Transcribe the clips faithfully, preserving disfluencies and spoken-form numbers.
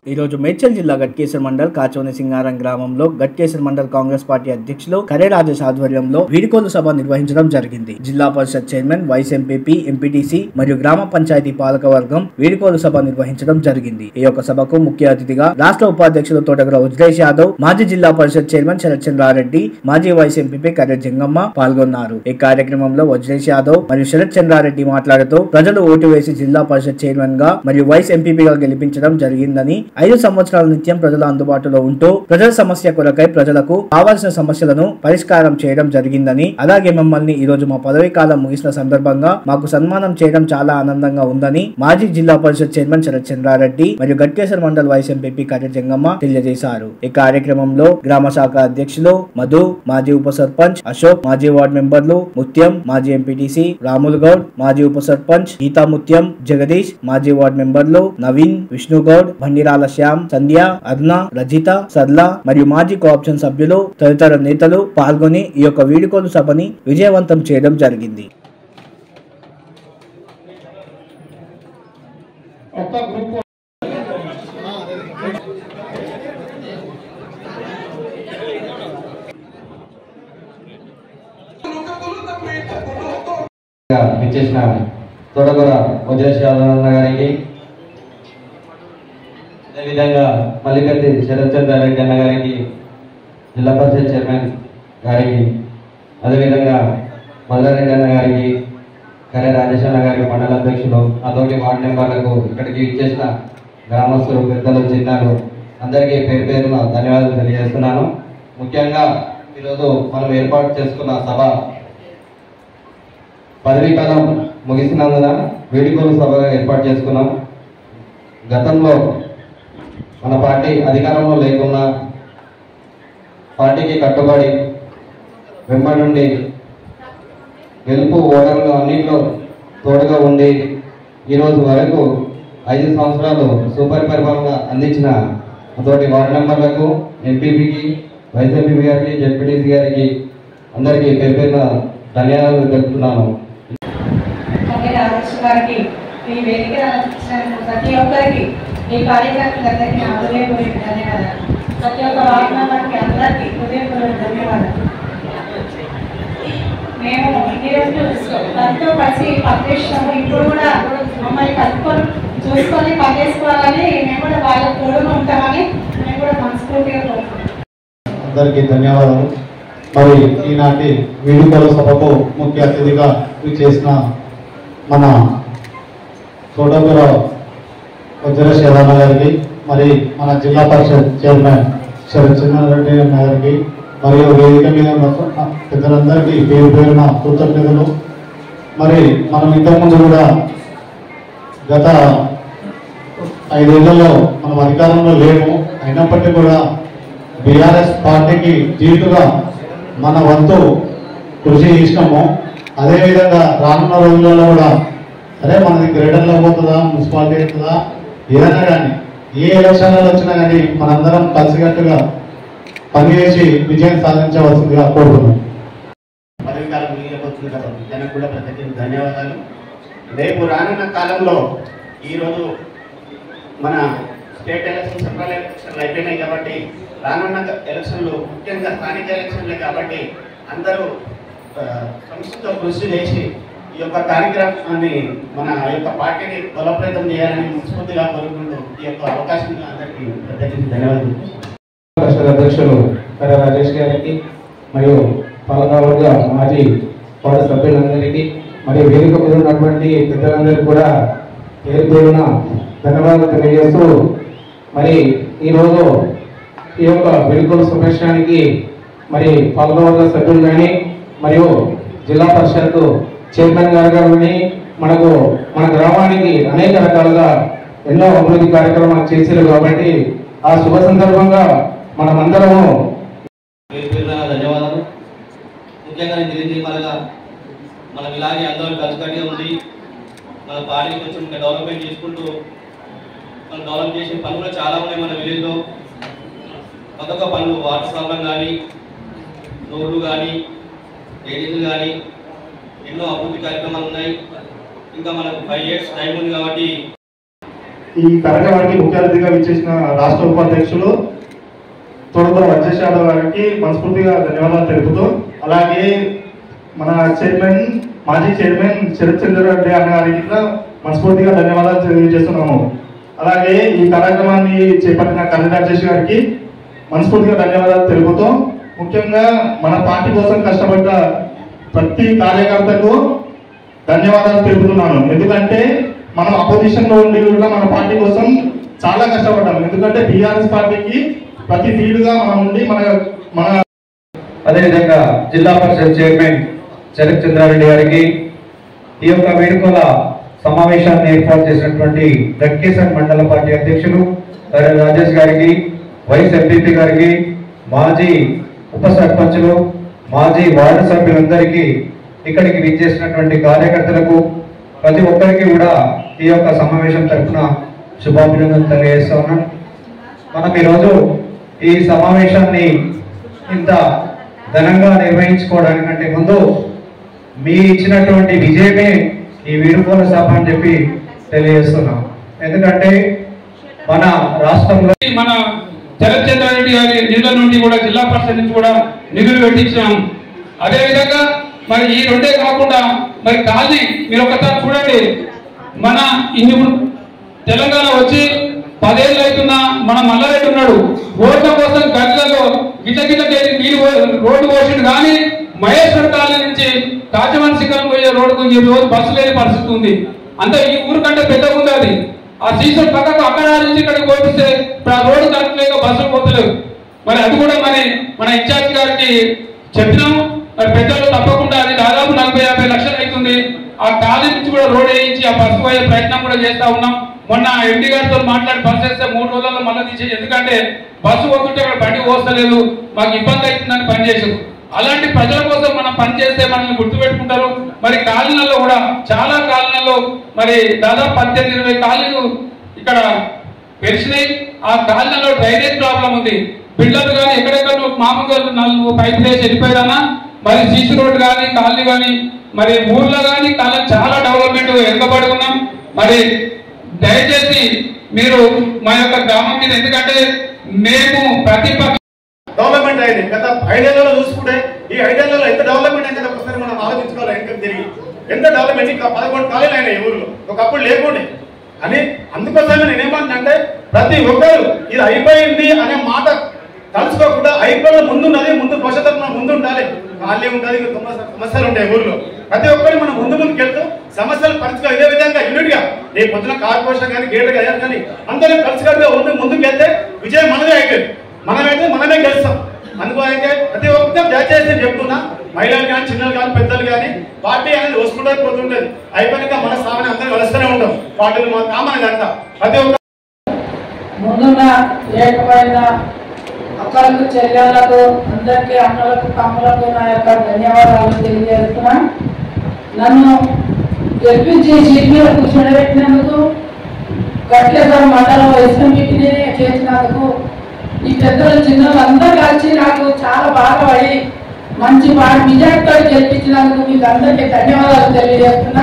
ఈ రోజు మేడ్చల్ జిల్లా గట్కేసర్ మండల్ కాచోని సింగారం గ్రామంలో గట్కేసర్ మండల్ కాంగ్రెస్ పార్టీ అధ్యక్షులు కరే రాజేష్ ఆధ్వర్యంలో వీడుకోలు సభ నిర్వహించడం జరిగింది. Zilla Parishad chairman, vice MPP, MPTC మరియు గ్రామ పంచాయతీ పాలక వర్గం వీడుకోలు సభ నిర్వహించడం జరిగింది. ఈ యొక్క సభకు ముఖ్య అతిథిగా రాష్ట్ర ఉపాధ్యక్షులు తోటగల వజ్రేష్ యాదవ్, మాజీ జిల్లా పరిషత్ చైర్మన్ శరత్ చంద్రారెడ్డి, మాజీ వైస్ ఎంపీపీ కర్రె జంగమ్మ పాల్గొన్నారు. ఈ కార్యక్రమంలో వజ్రేష్ యాదవ్ మరియు శరత్ చంద్రారెడ్డి మాట్లాడుతూ ప్రజలు ఓటు వేసి జిల్లా పరిషత్ చైర్మన్ గా మరియు వైస్ ఎంపీపీగా గెలిపించడం జరిగిందని, ఐదు సంవత్సరాల నిత్యం ప్రజల అందుబాటులో ఉంటూ ప్రజల సమస్య కొరకై ప్రజలకు కావాల్సిన సమస్యలను పరిష్కారం చేయడం జరిగిందని, అలాగే మమ్మల్ని ఈ రోజు మా పదవీ కాలం ముగిసిన సందర్భంగా మాకు సన్మానం చేయడం చాలా ఆనందంగా ఉందని మాజీ జిల్లా పరిషత్ చైర్మన్ శరత్ చంద్రారెడ్డి మరియు గట్కేసర్ మండల్ వైస్ ఎంపీపీ కర్రె జంగమ్మ తెలియజేశారు. ఈ కార్యక్రమంలో గ్రామ శాఖ అధ్యక్షులు మధు, మాజీ ఉప సర్పంచ్ అశోక్, మాజీ వార్డు మెంబర్లు ముత్యం, మాజీ ఎంపీటీసీ రాములు గౌడ్, మాజీ ఉప సర్పంచ్ గీతా ముత్యం, జగదీష్, మాజీ వార్డు మెంబర్లు నవీన్, విష్ణుగౌడ్, బండిరాల శ్యామ్, సంధ్య, అర్ణ, రజిత, సర్లా మరియు మాజీ కోఆప్షన్ సభ్యులు తదితర నేతలు పాల్గొని ఈ యొక్క వీడుకోలు సభని విజయవంతం చేయడం జరిగింది. తోటగల వజ్రేష్ యాదవ్ గారికి, అదేవిధంగా మల్లికత్తి శరత్ చంద్రారెడ్డి అన్న గారికి, జిల్లా పరిషత్ చైర్మన్ గారికి, అదేవిధంగా మల్లారెడ్డి అన్న గారికి, కరే రాజేష్ అన్న గారికి, మండల అధ్యక్షులు, అతోటి వార్డు మెంబర్లకు, ఇక్కడికి ఇచ్చేసిన గ్రామస్తులు, పెద్దలు, చిన్నాలు అందరికీ పేరు పేరున ధన్యవాదాలు తెలియజేస్తున్నాను. ముఖ్యంగా ఈరోజు మనం ఏర్పాటు చేసుకున్న సభ పదవీ కాలం ముగిసినందున వీడుకోలు సభగా ఏర్పాటు చేసుకున్నాం. గతంలో మన పార్టీ అధికారంలో లేకున్నా పార్టీకి కట్టుబడి వెంబడి నుండి గెలుపు ఓటర్లు అన్నింటిలో తోడుగా ఉండి ఈరోజు వరకు ఐదు సంవత్సరాలు సూపర్ పరిపాలన అందించిన తోటి వార్డు మెంబర్లకు, ఎంపీపీకి, వైస్ ఎంపీపీ గారికి, జెడ్పీటీసీ గారికి అందరికీ పేరు పేరున ధన్యవాదాలు తెలుపుతున్నాను. గారికి ఈ వేదిక ప్రతి ఒక్కరికి, ఈ కార్యక్రమాలందరికీ నా హృదయపూర్వక ధన్యవాదాలు. ప్రతి ఒక్క వార్డు మెంబర్కి అందరికీ హృదయపూర్వక ధన్యవాదాలు. మేము ఈరోజు తనతో కలిసి పనిచేసినాము. ఇప్పుడు కూడా మమ్మల్ని కలుపుకొని చూసుకొని పనిచేసుకోవాలని, మేము కూడా వాళ్ళకు తోడుగా ఉంటామని మేము కూడా మనస్ఫూర్తిగా కోరుకుంటున్నాం. అందరికీ ధన్యవాదాలు. మరి ఈనాటి వీడుకోల సభకు ముఖ్య అతిథిగా చేసిన మన తోటగల వజ్రేష్ యాదవ్ గారికి, మరి మన జిల్లా పరిషత్ చైర్మన్ శరత్ చంద్రారెడ్డి గారికి, మరియు వేదిక మీద పెద్దలందరికీ పేరు పేరున కృతజ్ఞతలు. మరి మనం ఇంతకుముందు కూడా గత ఐదేళ్లలో మనం అధికారంలో లేము, అయినప్పటికీ కూడా బీఆర్ఎస్ పార్టీకి దీటుగా మన వంతు కృషి చేసినాము. అదేవిధంగా రానున్న రోజులలో కూడా సరే మనది గ్రేటర్లో పోతుందా, మున్సిపాలిటీ అవుతుందా, ఏదైనా కానీ ఏ ఎలక్షన్లలో వచ్చినా కానీ మనందరం కలిసికట్టుగా పనిచేసి విజయం సాధించవలసిందిగా కోరుతున్నాం. పదవి కాలం మిగిలిపోతుంది కదా, జనకు కూడా ప్రత్యేక ధన్యవాదాలు. రేపు రానున్న కాలంలో ఈరోజు మన స్టేట్ ఎలక్షన్, సెంట్రల్ ఎలక్షన్లు అయిపోయినాయి కాబట్టి రానున్న ఎలక్షన్లు ముఖ్యంగా స్థానిక ఎలక్షన్లే కాబట్టి అందరూ సంస్థతో కృషి చేసి ఈ యొక్క కార్యక్రమాన్ని, మన యొక్క పార్టీని బలోపేతం చేయాలని మనస్ఫూర్తిగా కోరుకుంటూ ఈ యొక్క అవకాశం అందరికీ ప్రత్యేకించి ధన్యవాదాలు. రాష్ట్ర అధ్యక్షులు కరే రాజేష్ గారికి మరియు పాలకవర్గ మాజీ వార్డు సభ్యులందరికీ మరియు వేదిక మీద ఉన్నటువంటి పెద్దలందరికీ కూడా పేరు పేరున ధన్యవాదాలు తెలియజేస్తూ, మరి ఈరోజు ఈ యొక్క వీడుకోలు సమావేశానికి మరి పాలకవర్గ సభ్యులు కానీ మరియు జిల్లా పరిషత్ చైర్మన్ గారు కానీ మనకు మన గ్రామానికి అనేక రకాలుగా ఎన్నో అభివృద్ధి కార్యక్రమాలు చేశారు కాబట్టి ఆ శుభ సందర్భంగా మనమందరము ధన్యవాదాలు. ముఖ్యంగా నిరంతరంగా మనం ఇలాగే అందరూ కలిసికట్టుగా ఉండి మన పార్టీకి కొంచెం డెవలప్మెంట్ చేసుకుంటూ మనం డెవలప్ చేసిన పనులు కూడా చాలా ఉన్నాయి. మన విలేజ్లో కొత్త పనులు, వాటర్ సౌకర్యం కానీ, రోడ్లు కానీ, డ్రైనేజీలు కానీ ఎన్నో అభివృద్ధి కార్యక్రమాలు ఉన్నాయి. ఇంకా మనకు ఫైవ్ ఇయర్స్ టైం ఉంది కాబట్టి ఈ కార్యక్రమానికి ముఖ్య అతిథిగా విచ్చేసిన రాష్ట్ర ఉపాధ్యక్షులు తోడుతో రాజేష్ యాదవ్ గారికి మనస్ఫూర్తిగా ధన్యవాదాలు తెలుపుతూ, అలాగే మన చైర్మన్ మాజీ చైర్మన్ శరత్ చంద్ర రెడ్డి అన్న గారికి మనస్ఫూర్తిగా ధన్యవాదాలు తెలియజేస్తున్నాము. అలాగే ఈ కార్యక్రమాన్ని చేపట్టిన కళ్యాణ్ రాజేష్ గారికి మనస్ఫూర్తిగా ధన్యవాదాలు తెలుపుతూ, ముఖ్యంగా మన పార్టీ కోసం కష్టపడ్డ ప్రతి కార్యకర్తకు ధన్యవాదాలు తెలుపుతున్నాను. ఎందుకంటే మనం అపోజిషన్ లో ఉండి కూడా మన పార్టీ కోసం చాలా కష్టపడ్డాం. ఎందుకంటే బీఆర్ఎస్ పార్టీకి ప్రతి ఫీల్డ్గా మనం ఉండి మన మన అదేవిధంగా జిల్లా పరిషత్ చైర్మన్ శరత్ చంద్రారెడ్డి గారికి, ఈ యొక్క వేడుకల సమావేశాన్ని ఏర్పాటు చేసినటువంటి గట్కేసర్ మండల పార్టీ అధ్యక్షులు కరె రాజేష్ గారికి, వైస్ ఎంపీపీ గారికి, మాజీ ఉప సర్పంచులు, మాజీ వార్డు సభ్యులందరికీ, ఇక్కడికి విచ్చేసినటువంటి కార్యకర్తలకు ప్రతి ఒక్కరికి కూడా ఈ యొక్క సమావేశం తరఫున శుభాభినందనలు తెలియజేస్తా ఉన్నాను. మనం ఈరోజు ఈ సమావేశాన్ని ఇంత ఘనంగా నిర్వహించుకోవడానికంటే ముందు మీ ఇచ్చినటువంటి విజయమే ఈ వీడుకోల సభ అని చెప్పి తెలియజేస్తున్నాం. ఎందుకంటే మన రాష్ట్రంలో మన శరత్ చంద్రారెడ్డి గారి నిధుల నుండి కూడా జిల్లా పరిషత్ నుంచి కూడా నిధులు పెట్టించాం. అదేవిధంగా మరి ఈ రెండే కాకుండా మరి కాలనీ మీరు ఒకసారి చూడండి, మన ఇన్ని తెలంగాణ వచ్చి పదేళ్ళు అవుతున్నా మన మల్లారెడ్డి ఉన్నాడు, రోడ్ల కోసం గడ్డలలో గిట్ల గిట్ల నీరు రోడ్డు పోసిండు. కానీ మహేశ్వర కాలనీ నుంచి కాచమన్ శిఖరం పోయే రోడ్డుకు ఈ రోజు బస్సు లేని పరిస్థితి ఉంది. అంతే ఈ ఊరు కంటే పెద్దగా ఉంది అది. ఆ సీసోడ్ పక్కకు అక్కడ నుంచి ఇక్కడికి పోపిస్తే ఇప్పుడు ఆ రోడ్డు కరెక్ట్లేక బస్సులు పోతలేవు. మరి అది కూడా మరి మన ఇన్ఛార్జ్ గారికి చెప్పినాం. మరి పెద్దలు తప్పకుండా అది దాదాపు నలభై యాభై లక్షలు అవుతుంది. ఆ కాలేజ్ నుంచి కూడా రోడ్ వేయించి ఆ బస్సు పోయే ప్రయత్నం కూడా చేస్తా ఉన్నాం. మొన్న ఎండి గారితో మాట్లాడి బస్సు వేస్తే మూడు రోజుల్లో మళ్ళీ తీసేసి, ఎందుకంటే బస్సు పోతుంటే అక్కడ బండి పోస్తలేదు, మాకు ఇబ్బంది అవుతుందని పనిచేసారు. అలాంటి ప్రజల కోసం మనం పనిచేస్తే మనల్ని గుర్తుపెట్టుకుంటారు. మరి కాలనీలలో కూడా చాలా కాలనీలలో మరి దాదాపు పద్దెనిమిది ఇరవై కాలనీలు ఇక్కడ పెరిచినాయి. ఆ కాలనీలో డ్రైనేజ్ ప్రాబ్లం ఉంది. బిల్డర్లు కానీ ఎక్కడెక్కడ మామూలుగా నాలుగు పైపు వేసి వెళ్ళిపోయారన్నా మరి సీసీ రోడ్డు కానీ కాలనీ కానీ మరి ఊర్లో కానీ కాలనీ చాలా డెవలప్మెంట్ వెనుకబడి ఉన్నాం. మరి దయచేసి మీరు మా యొక్క గ్రామం మీద, ఎందుకంటే మేము ప్రతిపక్ష డెవలప్మెంట్ అయింది. గత ఐదేళ్లలో చూసుకుంటే ఈ ఐదేళ్లలో ఎంత డెవలప్మెంట్ అయింది ఒకసారి మనం ఆలోచించుకోవాలి. ఇంకా తిరిగి ఎంత డెవలప్మెంట్, ఇంకా పదకొండు కాలేజీలు అయినాయి ఊర్లో, ఒకప్పుడు లేకుండే. అని అందుకోసమే నేనేమంటున్నా అంటే ప్రతి ఒక్కరు ఇది అయిపోయింది అనే మాట తలుచుకోకుండా అయిపోయిన ముందున్నది, ముందు భవిష్యత్తు ముందు ఉండాలి. ఖాళీ ఉంటుంది, సమస్యలు ఉంటాయి ఊర్లో. ప్రతి ఒక్కరు మనం ముందు ముందుకు వెళ్తూ సమస్యలు పరిస్థితులు ఇదే విధంగా యూనిట్ గా రేపు పొద్దున కార్పొరేషన్ కానీ గేట్ కానీ అందరూ కలిసికట్టుగా ముందు ముందుకు వెళ్తే విజయం మనదే అయిపోయింది. మనమైతే మనమే గెలుస్తాం. అందుకోసే ప్రతి ఒక్కరు దయచేసి చెప్తున్నా, మహిళలు కానీ చిన్నలు కానీ పెద్దలు కానీ పార్టీ అనేది వస్తుంటే పోతుంటది. అయిపోయాక మన సామాన్య అందరూ కలుస్తూనే ఉంటాం. పార్టీలు మా కామన్ అంతా ప్రతి ఒక్క ముందున్న లేకపోయిన అక్కలకు చెల్లెళ్లకు అందరికీ అన్నలకు తమ్ములకు నా యొక్క ధన్యవాదాలు తెలియజేస్తున్నా. నన్ను గెలిపించి సీట్ మీద కూర్చోబెట్టినందుకు, గట్కేసర్ మండలం ఎస్ఎంపీని చేసినందుకు, ఈ పెద్దలు చిన్నలు అందరూ కలిసి నాకు చాలా బాగా పడి మంచి బాగా విజయంతో గెలిపించినందుకు మీకు అందరికీ ధన్యవాదాలు తెలియజేస్తున్నా.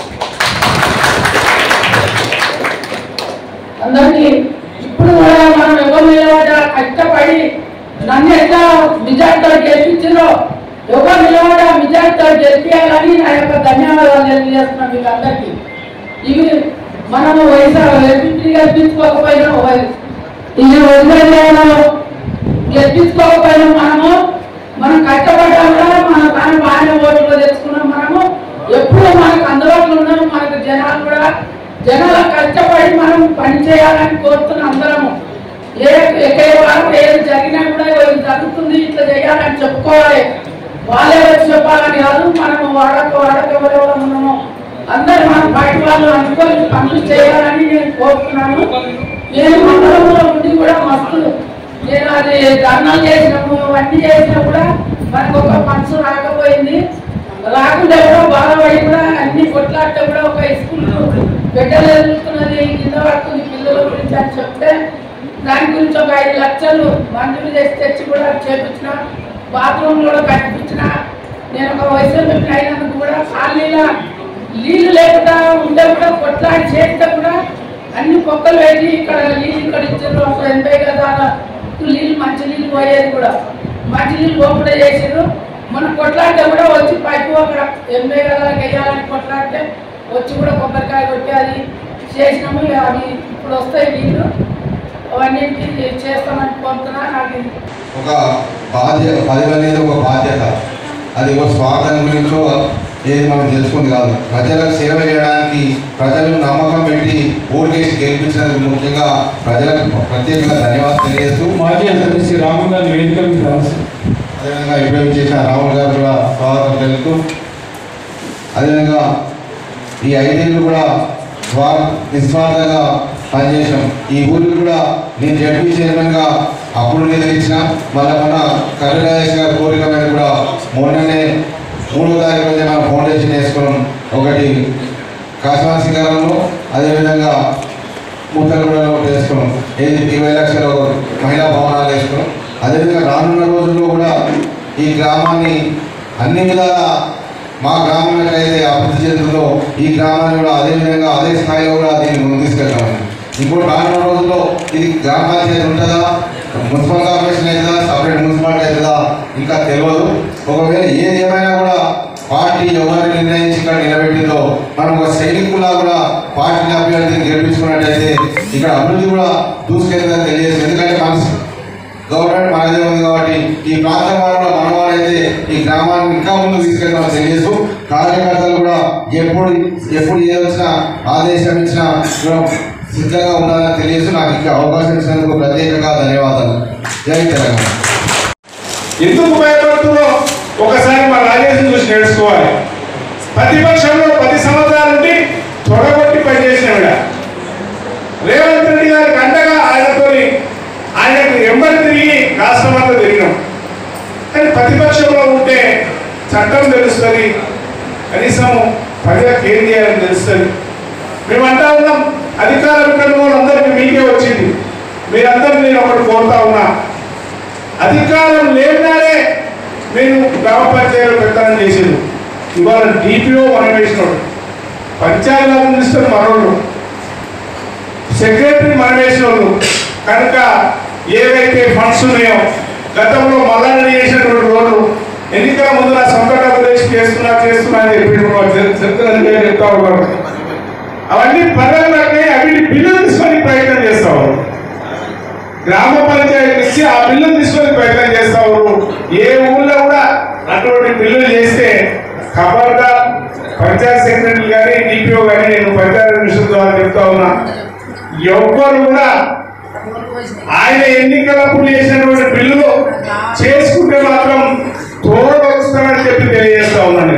అందరికీ ఇప్పుడు కూడా మనం ఎవరు నిలబడ్డా కష్టపడి నన్ను ఎట్లా విజయంతో గెలిపించారో ఎవరు నిలబడ్డా విజయంతో గెలిపించాలని నా యొక్క ధన్యవాదాలు తెలియజేస్తున్నాం మీకు అందరికీ. ఇవి మనము వయసు గెలిపించుకోకపోయినా ఇది వదిలేలో గెలిపించుకోకపోయినా మనము మనం కష్టపడ్డా కూడా మన దాని బాగానే ఓట్లు తెచ్చుకున్నాం. మనము ఎప్పుడు మనకు అందుబాటులో ఉన్నాము. మనకు జనాలు కూడా జనాల కష్టపడి మనం పని చేయాలని కోరుతున్నాం. అందరము ఏ ఎక్కడ వరకు ఏది జరిగినా కూడా ఇది జరుగుతుంది ఇట్లా చేయాలని చెప్పుకోవాలి. వాళ్ళే వచ్చి చెప్పాలని కాదు. మనము వాడక వాడక ఎవరెవరు ఉన్నాము అందరూ మన బయట వాళ్ళు అనుకొని పనులు చేయాలని నేను కోరుతున్నాను. నేను మండలంలో ఉండి కూడా మస్తు నేను అది ధర్నాలు చేసినాము, అన్ని చేసినా కూడా మనకు ఒక మనసు రాకపోయింది. రాకుండా కూడా బాధపడి కూడా అన్ని కొట్లాడితే కూడా ఒక స్కూల్ బిడ్డలు ఎదుగుతున్నది, కింద పడుతుంది పిల్లల గురించి అని చెప్తే దాని గురించి ఒక ఐదు లక్షలు మంజూరు చేసి తెచ్చి కూడా చేపించిన, బాత్రూమ్ కూడా కట్టించిన. నేను ఒక వయసు అయినందుకు కూడా కాలనీలో నీళ్లు లేకుండా ఉంటే కూడా కొట్లాడి చేస్తే కూడా అన్ని కుక్కలు పెట్టి ఇక్కడ నీళ్ళు ఇక్కడ ఇచ్చారు. అప్పుడు ఎనభై కదా నీళ్ళు మంచి నీళ్ళు పోయేది కూడా మంచి నీళ్ళు పోకుండా చేసారు. మన కొట్లాడితే కూడా వచ్చి పైపు అక్కడ ఎనభై కదా వేయాలని కొట్లాడితే వచ్చి కూడా కొబ్బరికాయ కొట్టి అది చేసినాము. అవి ఇప్పుడు వస్తాయి నీళ్ళు అవన్నింటికి చేస్తామని కోరుతున్నా. నాకు ఒక బాధ్యత పదవి అనేది ఒక బాధ్యత, అది ఒక స్వార్థం గురించో ఏది మనం తెలుసుకుంది కాదు. ప్రజలకు సేవ చేయడానికి ప్రజలు నమ్మకం పెట్టి ఓటేసి గెలిపించినందుకు ముఖ్యంగా ప్రజలకు ప్రత్యేకంగా ధన్యవాదాలు తెలియజేస్తూ మాజీ ఎంపీటీసీ రాములు గారి వేదిక అదేవిధంగా ఇంటర్వ్యూ చేసిన రాములు గారు కూడా స్వాగతం తెలుపుతూ అదేవిధంగా ఈ ఐదేళ్ళు కూడా స్వా నిస్వార్థంగా పనిచేసాం. ఈ ఊరికి కూడా నేను జడ్పీ చైర్మన్గా అప్పుడు నిధులిచ్చిన మళ్ళీ మన కరుణాయేష్ గారి కోరిక మీద కూడా మొన్ననే మూడో తారీఖు రోజు మనం ఫౌండేషన్ వేసుకున్నాం. ఒకటి కాశీవాన్ సింగారంలో అదేవిధంగా ముత్తలగూడలో ఒకటి వేసుకున్నాం. ఏది ఇరవై లక్షల మహిళా భవనాలు వేసుకున్నాం. అదేవిధంగా రానున్న రోజుల్లో కూడా ఈ గ్రామాన్ని అన్ని విధాల మా గ్రామం ఎక్కడైతే అభివృద్ధి చెందుతుందో ఈ గ్రామాన్ని కూడా అదేవిధంగా అదే స్థాయిలో కూడా దీన్ని ముందు తీసుకెళ్తామని. ఇప్పుడు రానున్న రోజుల్లో ఇది గ్రామ పంచాయతీ ఉంటుందా, మున్సిపల్ కార్పొరేషన్ అవుతుందా, సపరేట్ మున్సిపాలిటీ అవుతుందా ఇంకా తెలియదు. ఒకవేళ ఏది ఏమైనా కూడా పార్టీ ఎవరిని నిర్ణయించి ఇక్కడ నిలబెట్టిందో మనం ఒక సైనికులా కూడా పార్టీ అభ్యర్థిని గెలిపించుకున్నట్టయితే ఇక్కడ అభివృద్ధి కూడా దూసుకెళ్తుందని తెలియజేస్తుంది. ఎందుకంటే మనసు గవర్నమెంట్ మనదే ఉంది కాబట్టి ఈ ప్రాంతం వాళ్ళలో మనవాళ్ళైతే ఈ గ్రామాన్ని ఇంకా ముందు తీసుకెళ్తామని తెలియజేస్తూ కార్యకర్తలు కూడా ఎప్పుడు ఎప్పుడు ఏ వచ్చినా ఆదేశం ఇచ్చినా సిద్ధంగా ఉండాలని తెలియజేస్తూ నాకు ఇంకా అవకాశం ఇచ్చినందుకు ప్రత్యేకంగా ధన్యవాదాలు. జై తెలంగాణ. ఎందుకు భయపడుతుందో ఒకసారి మా రాజేష్ని చూసి నేర్చుకోవాలి. ప్రతిపక్షంలో పది సంవత్సరాల నుండి తొడగొట్టి పనిచేసినవిడ రేవంత్ రెడ్డి గారికి అండగా ఆయనతో ఆయనకు ఎంబడి తిరిగి రాష్ట్రమంతా తిరిగినాం. కానీ ప్రతిపక్షంలో ఉంటే చట్టం తెలుస్తుంది, కనీసం ప్రజలకు ఏం చేయాలని తెలుస్తుంది. మేము అంటా ఉన్నాం అధికారం ఇక్కడ వాళ్ళందరికీ మీకే వచ్చింది. మీరందరూ నేను ఒకటి కోరుతా ఉన్నా, అధికారం లేకున్నారే నేను గ్రామ పంచాయతీలో పెత్తనం చేసేది. ఇవాళ డిపిఓ మనం వేసినాడు, పంచాయతీ మినిస్టర్ మనోళ్ళు, సెక్రటరీ మనం వేసిన వాళ్ళు. కనుక ఏవైతే ఫండ్స్ ఉన్నాయో గతంలో మల్లారెడ్డి చేసినటువంటి రోడ్డు ఎన్నికల ముందు నా సొంత డబ్బు తెచ్చి చేస్తున్నా చేస్తున్నా అని చెప్పి చెప్తా ఉన్నారు. అవన్నీ పనులకి అవి బిల్లులు తీసుకొని ప్రయత్నం చేస్తావు. గ్రామ పంచాయతీ నుంచి ఆ బిల్లులు తీసుకొని ప్రయత్నం చేస్తావు. ఏ ఊళ్ళో కూడా అటువంటి బిల్లులు చేస్తే ఖబర్గా పంచాయతీ సెక్రటరీ కానీ డిపిఓ కానీ నేను పంచాయతీ మిషన్ ద్వారా చెప్తా ఉన్నా, ఎవ్వరు కూడా ఆయన ఎన్నికలప్పుడు చేసినటువంటి బిల్లులు చేసుకుంటే మాత్రం తోడు వస్తానని చెప్పి తెలియజేస్తా ఉన్నాను.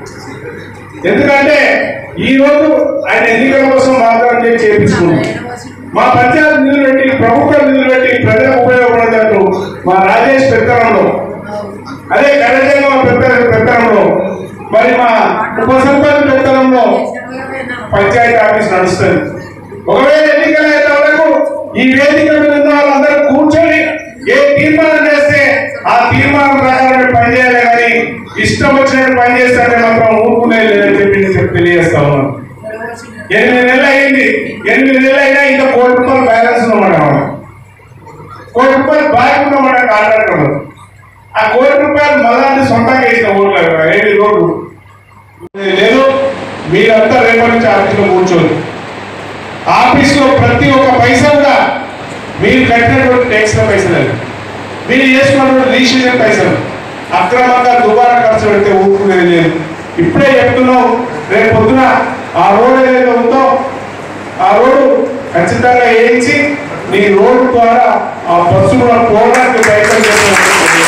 ఎందుకంటే ఈ రోజు ఆయన ఎన్నికల కోసం వాగ్దానం చేసి చేపించుకున్నాం. మా పంచాయతీ నిధులు పెట్టి ప్రభుత్వ నిధులు పెట్టి ప్రజలకు ఉపయోగపడేటట్టు మా రాజేష్ పెత్తనంలో, అదే కరజంగా పెద్ద పెత్తనంలో, మరి మా ఉప సర్పంచ్ పెత్తనంలో పంచాయతీ ఆఫీస్ నడుస్తుంది. ఒకవేళ ఎన్నికలు అయితే వరకు ఈ వేదిక మీద ఉన్న వాళ్ళందరూ కూర్చొని ఏ తీర్మానం చేస్తే ఆ తీర్మానం ప్రకారం పనిచేయాలి, కానీ ఇష్టం వచ్చినట్టు పనిచేస్తాడే మాత్రం ఊరుకునే లేదని చెప్పి చెప్పి తెలియజేస్తా ఉన్నాను. ఎనిమిది నెలలు అయింది, ఎనిమిది నెలలు అయినా ఇంకా కోటి రూపాయలు బ్యాలెన్స్ ఉన్నమాట, కోటి రూపాయలు బాగా ఉన్నమాట కాంట్రాక్టర్. ఆ కోటి రూపాయలు మళ్ళీ సొంతంగా ఇచ్చిన ఓట్లు ఏడు రోడ్లు లేదు. మీరంతా రేపటి నుంచి ఆఫీస్లో కూర్చోండి. ఆఫీస్లో ప్రతి ఒక్క పైసా కూడా మీరు కట్టినటువంటి ట్యాక్స్ల పైసలు, మీరు చేసుకున్నటువంటి రిజిస్ట్రేషన్ పైసలు అక్రమంగా దుబారా ఖర్చు పెడితే ఊరుకునేది లేదు. ఇప్పుడే చెప్తున్నాం, రేపు పొద్దున ఆ రోడ్డు ఏదైతే ఉందో ఆ రోడ్డు ఖచ్చితంగా వేయించి మీ రోడ్డు ద్వారా ఆ బస్సు కూడా పోవడానికి ప్రయత్నం చేస్తున్నారు.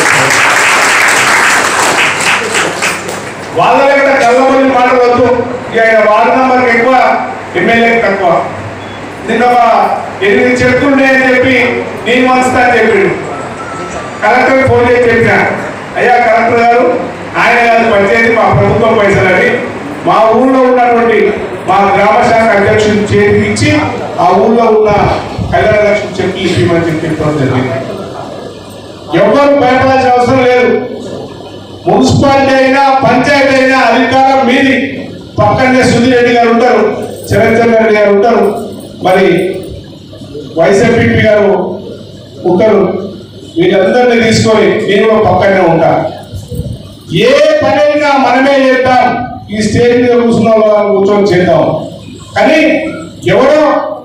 వాళ్ళ దగ్గర కళ్ళమల్లి మాటలు వద్దు. ఇక ఆయన వార్డు నంబర్కి ఎక్కువ, ఎమ్మెల్యేకి తక్కువ. నిన్న ఒక ఎనిమిది చెట్లు ఉన్నాయని చెప్పి నేను మనస్తా అని చెప్పిండు. కలెక్టర్ ఫోన్ చేసి చెప్పిన, అయ్యా కలెక్టర్ గారు ఆయన కాదు పంచాయతీ మా ప్రభుత్వం పైసలు అని మా ఊళ్ళో ఉన్నటువంటి మా గ్రామ శాఖ అధ్యక్షుడు చేతికి ఇచ్చి ఆ ఊళ్ళో ఉన్న కళ్యాణ లక్ష్మి చెట్లు ఇవ్వమని చెప్పి చెప్పడం జరిగింది. ఎవరు భయపడాల్సిన అవసరం లేదు. మున్సిపాలిటీ అయినా పంచాయతీ అయినా అధికారం మీది. పక్కనే సుధీర్ రెడ్డి గారు ఉంటారు, చరణ్ రెడ్డి గారు ఉంటారు, మరి వైస్ ఎంపీపీ గారు ఒకరు వీళ్ళందరినీ తీసుకొని నేను కూడా పక్కనే ఉంటా. ఏ పనైనా మనమే చేద్దాం, ఈ స్టేజ్ మీద కూర్చున్న వాళ్ళు కూర్చొని చేద్దాం. కానీ ఎవరో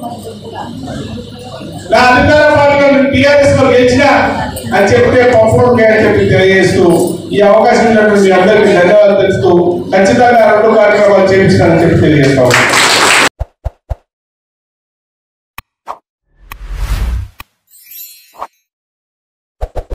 నా అధికార పార్టీలో టీఆర్ఎస్ లో గెలిచినా అని చెప్తే పఫోర్డ్ అని చెప్పి తెలియజేస్తూ ఈ అవకాశం ఉన్నటువంటి అందరికీ ధన్యవాదాలు తెలుస్తూ ఖచ్చితంగా రెండు కార్యక్రమాలు చేపిస్తానని చెప్పి తెలియజేస్తాం.